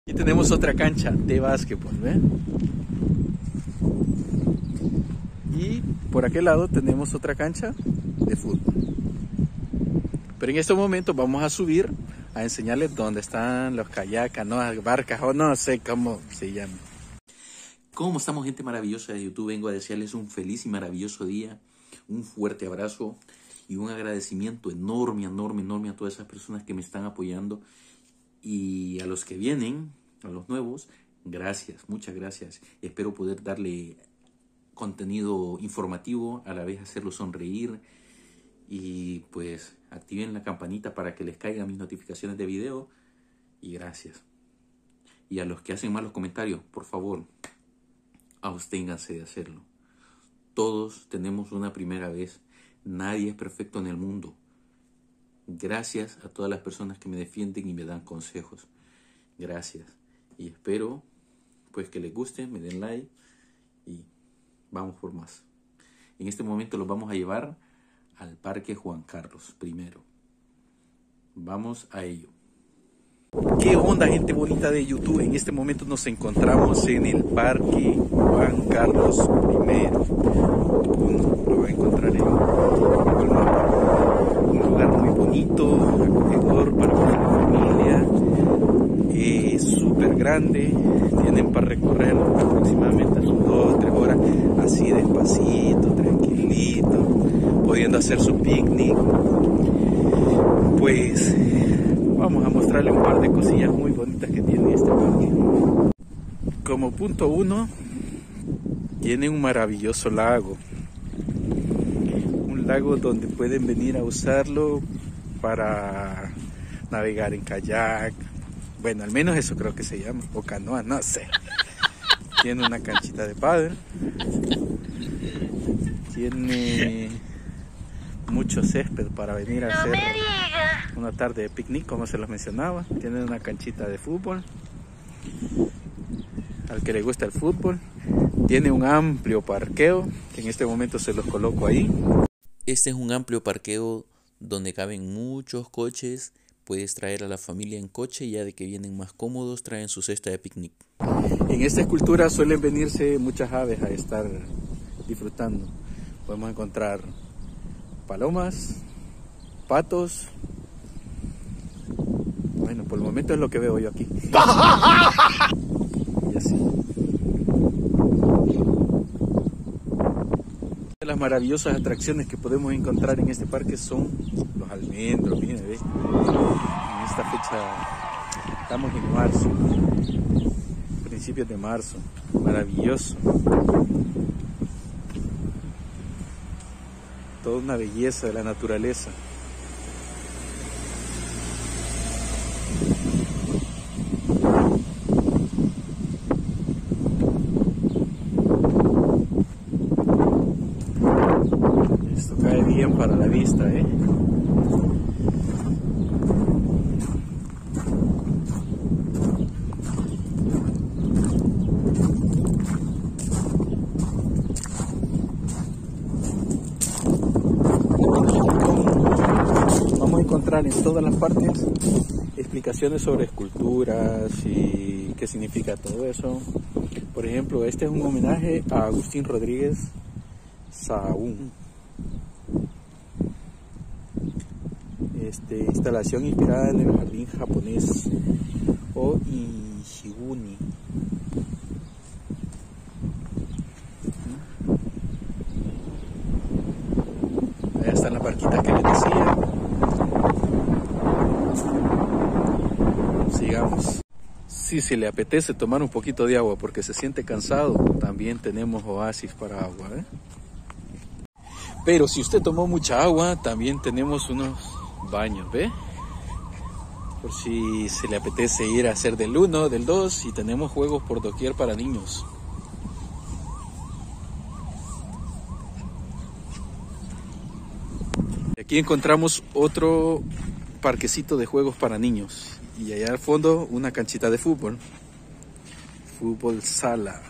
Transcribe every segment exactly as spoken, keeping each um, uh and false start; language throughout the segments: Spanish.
Y tenemos otra cancha de básquetbol, ¿ve? Y por aquel lado tenemos otra cancha de fútbol. Pero en estos momentos vamos a subir a enseñarles dónde están los kayaks, canoas, barcas o no sé cómo se llaman. ¿Cómo estamos, gente maravillosa de YouTube? Vengo a desearles un feliz y maravilloso día, un fuerte abrazo y un agradecimiento enorme, enorme, enorme a todas esas personas que me están apoyando y a los que vienen, a los nuevos, gracias, muchas gracias. Espero poder darle contenido informativo, a la vez hacerlos sonreír y pues activen la campanita para que les caigan mis notificaciones de video y gracias. Y a los que hacen malos comentarios, por favor, absténganse de hacerlo. Todos tenemos una primera vez. Nadie es perfecto en el mundo. Gracias a todas las personas que me defienden y me dan consejos. Gracias. Y espero pues que les guste, me den like y vamos por más. En este momento los vamos a llevar al Parque Juan Carlos primero. Vamos a ello. ¿Qué onda, gente bonita de YouTube? En este momento nos encontramos en el Parque Juan Carlos primero. Uno lo va a encontrar en Google Maps. Un lugar muy bonito, acogedor para la familia. Es súper grande. Tienen para recorrer aproximadamente sus dos o tres horas, así despacito, tranquilito, pudiendo hacer su picnic. Pues vamos a mostrarle un par de cosillas muy bonitas que tiene este parque. Como punto uno, tiene un maravilloso lago. Un lago donde pueden venir a usarlo para navegar en kayak. Bueno, al menos eso creo que se llama. O canoa, no sé. Tiene una canchita de pádel. Tiene mucho césped para venir a hacer una tarde de picnic, como se los mencionaba. Tiene una canchita de fútbol, al que le gusta el fútbol. Tiene un amplio parqueo, que en este momento se los coloco ahí. Este es un amplio parqueo donde caben muchos coches. Puedes traer a la familia en coche, ya de que vienen más cómodos, traen su cesta de picnic. En esta escultura suelen venirse muchas aves a estar disfrutando. Podemos encontrar palomas, patos. Bueno, por el momento es lo que veo yo aquí. Y así. Las maravillosas atracciones que podemos encontrar en este parque son los almendros. Miren, ¿ve? En esta fecha estamos en marzo, principios de marzo. Maravilloso. Toda una belleza de la naturaleza. Esto cae bien para la vista, ¿eh? Encontrar en todas las partes explicaciones sobre esculturas y qué significa todo eso. Por ejemplo, este es un homenaje a Agustín Rodríguez Sahagún. Este, instalación inspirada en el jardín japonés o Ishiguni. Allá están las barquitas que les decía. Sigamos. Si se le apetece tomar un poquito de agua porque se siente cansado, también tenemos oasis para agua, ¿eh? Pero si usted tomó mucha agua, también tenemos unos baños, ¿ve? Por si se le apetece ir a hacer del uno, del dos, y tenemos juegos por doquier para niños. Aquí encontramos otro parquecito de juegos para niños. Y allá al fondo una canchita de fútbol. Fútbol sala.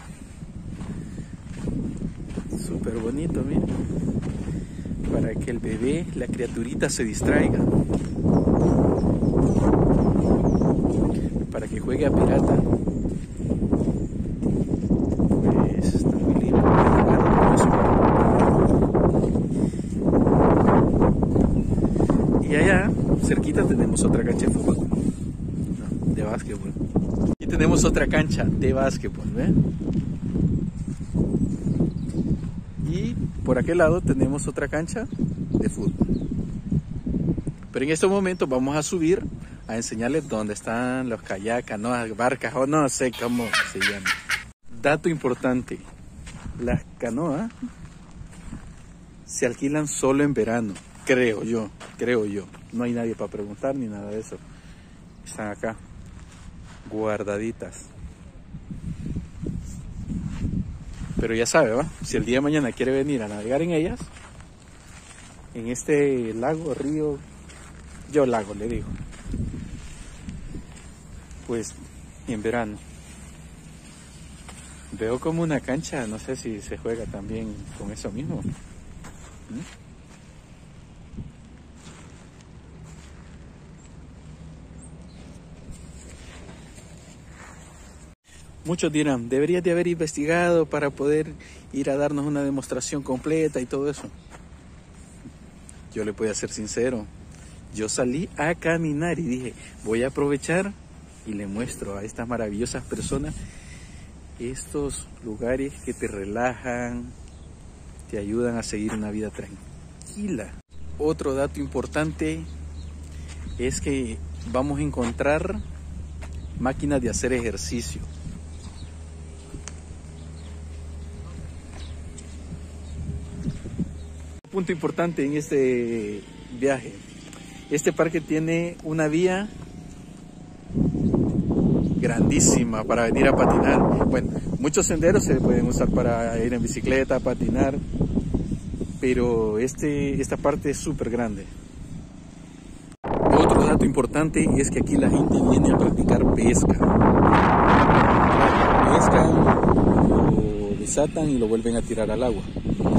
Súper bonito, miren. Para que el bebé, la criaturita se distraiga. para que juegue a pirata, pues está muy lindo. Y allá cerquita tenemos otra cancha de fútbol, no, de básquetbol. Y tenemos otra cancha de básquetbol, ¿ven? Y por aquel lado tenemos otra cancha de fútbol. Pero en estos momentos vamos a subir a enseñarles dónde están los kayaks, canoas, barcas o no sé cómo se llama. Dato importante, las canoas se alquilan solo en verano, creo yo, creo yo. No hay nadie para preguntar ni nada de eso. Están acá, guardaditas. Pero ya sabe, ¿va? Si el día de mañana quiere venir a navegar en ellas, en este lago, río, yo lago le digo, pues en verano. Veo como una cancha, no sé si se juega también con eso mismo. ¿Mm? Muchos dirán, deberías de haber investigado para poder ir a darnos una demostración completa y todo eso. Yo le voy a ser sincero, yo salí a caminar y dije, voy a aprovechar y le muestro a estas maravillosas personas estos lugares que te relajan, te ayudan a seguir una vida tranquila. Otro dato importante es que vamos a encontrar máquinas de hacer ejercicio. Punto importante en este viaje, este parque tiene una vía grandísima para venir a patinar. Bueno, muchos senderos se pueden usar para ir en bicicleta, patinar, pero este, esta parte es súper grande. Otro dato importante es que aquí la gente viene a practicar pesca. Pescan, lo desatan y lo vuelven a tirar al agua.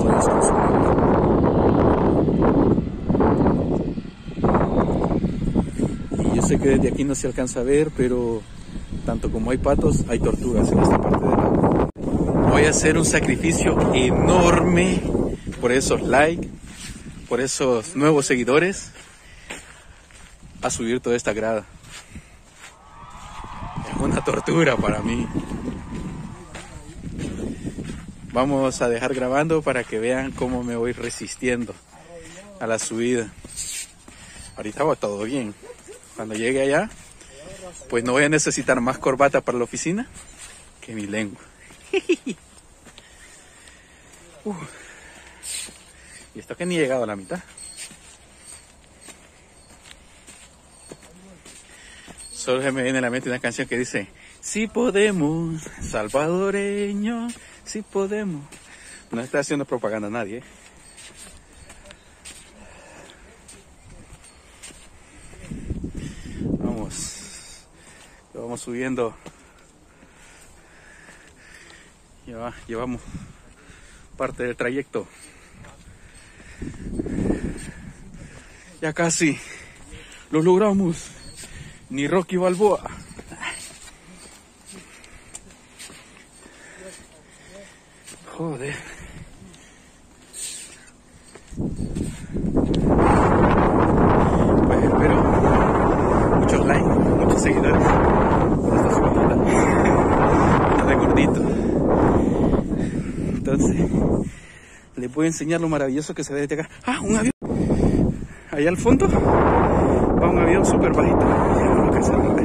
Y yo sé que desde aquí no se alcanza a ver, pero tanto como hay patos, hay tortugas en esta parte del lago. Voy a hacer un sacrificio enorme por esos likes, por esos nuevos seguidores, a subir toda esta grada. Es una tortura para mí. Vamos a dejar grabando para que vean cómo me voy resistiendo a la subida. Ahorita va todo bien. Cuando llegue allá, pues no voy a necesitar más corbata para la oficina que mi lengua. uh. Y esto que ni he llegado a la mitad. Solo se me viene a la mente una canción que dice: si podemos, salvadoreño, si podemos. No está haciendo propaganda a nadie, ¿eh? Vamos, vamos subiendo. Ya llevamos parte del trayecto. Ya casi lo logramos. Ni Rocky Balboa. Joder. Pues espero muchos likes, muchos seguidores por esta subidita. Está gordito. Entonces, les voy a enseñar lo maravilloso que se ve desde acá. ¡Ah, un avión! Allá al fondo va un avión súper bajito. Ya no lo alcanzamos a ver.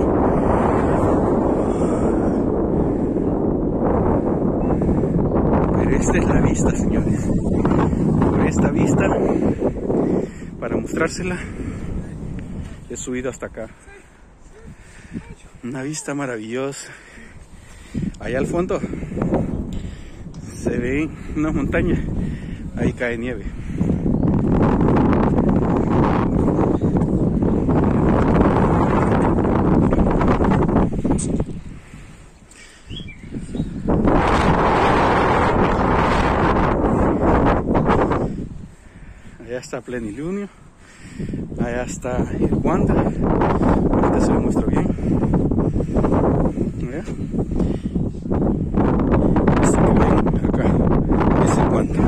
Pero esta es la vista, señores. Por esta vista, para mostrársela, he subido hasta acá. Una vista maravillosa. Allá al fondo se ven unas montañas. Ahí cae nieve. Allá está Plenilunio, allá está el Wanda, ahorita se lo muestro bien. ¿Ya? Este que ven acá es el guante.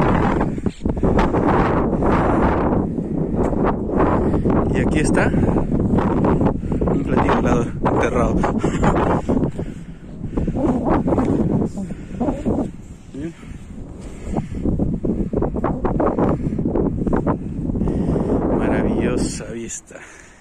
Y aquí está un platillo helado enterrado. Maravillosa vista.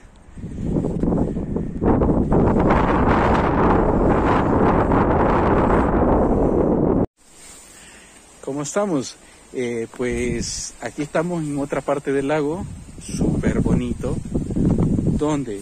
¿Cómo estamos? Eh, pues aquí estamos en otra parte del lago, súper bonito, donde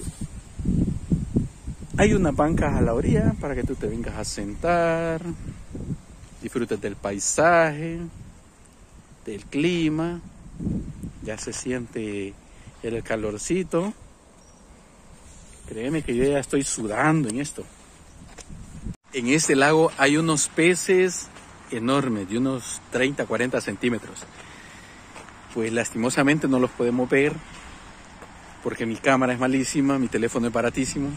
hay unas bancas a la orilla para que tú te vengas a sentar, disfrutes del paisaje, del clima, ya se siente el calorcito. Créeme que yo ya estoy sudando en esto. En este lago hay unos peces enormes, de unos treinta a cuarenta centímetros. Pues lastimosamente no los podemos ver porque mi cámara es malísima, mi teléfono es baratísimo,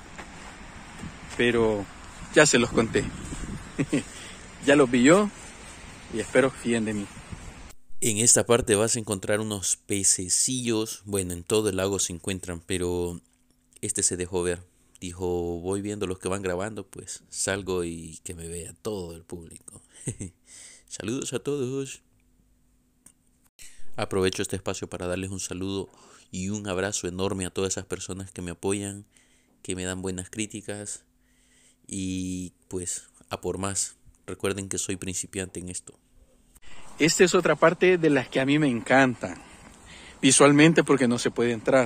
pero ya se los conté. Ya los vi yo y espero que fíen de mí. En esta parte vas a encontrar unos pececillos. Bueno, en todo el lago se encuentran, pero este se dejó ver. Dijo, voy viendo los que van grabando, pues salgo y que me vea todo el público. Saludos a todos. Aprovecho este espacio para darles un saludo y un abrazo enorme a todas esas personas que me apoyan, que me dan buenas críticas y pues a por más. Recuerden que soy principiante en esto. Esta es otra parte de las que a mí me encantan, visualmente porque no se puede entrar.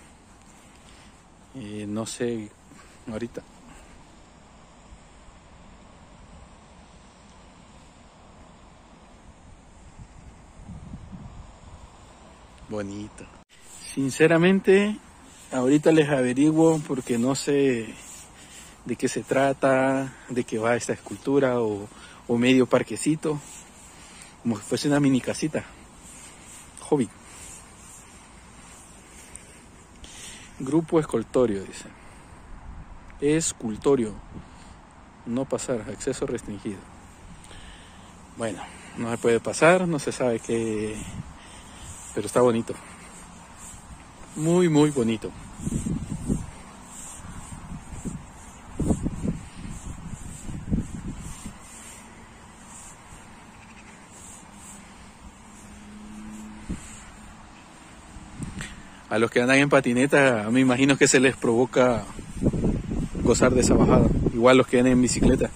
Eh, no sé, ahorita. Bonito. Sinceramente, ahorita les averiguo porque no sé de qué se trata, de qué va esta escultura o, o medio parquecito. Como si fuese una mini casita. Hobby. Grupo escultorio, dice. Escultorio. No pasar, acceso restringido. Bueno, no se puede pasar, no se sabe qué. Pero está bonito. Muy, muy bonito. A los que andan en patineta, me imagino que se les provoca gozar de esa bajada. Igual los que andan en bicicleta.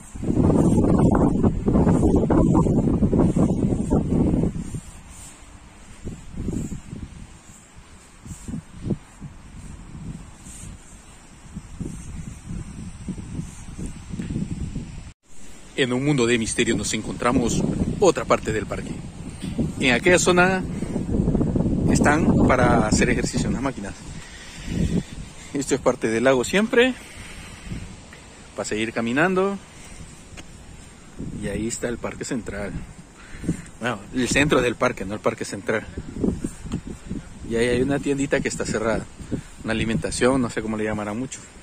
En un mundo de misterio nos encontramos otra parte del parque. En aquella zona están para hacer ejercicio en las máquinas. Esto es parte del lago siempre, para seguir caminando. Y ahí está el parque central. Bueno, el centro del parque, no el parque central. Y ahí hay una tiendita que está cerrada. Una alimentación, no sé cómo le llamarán mucho.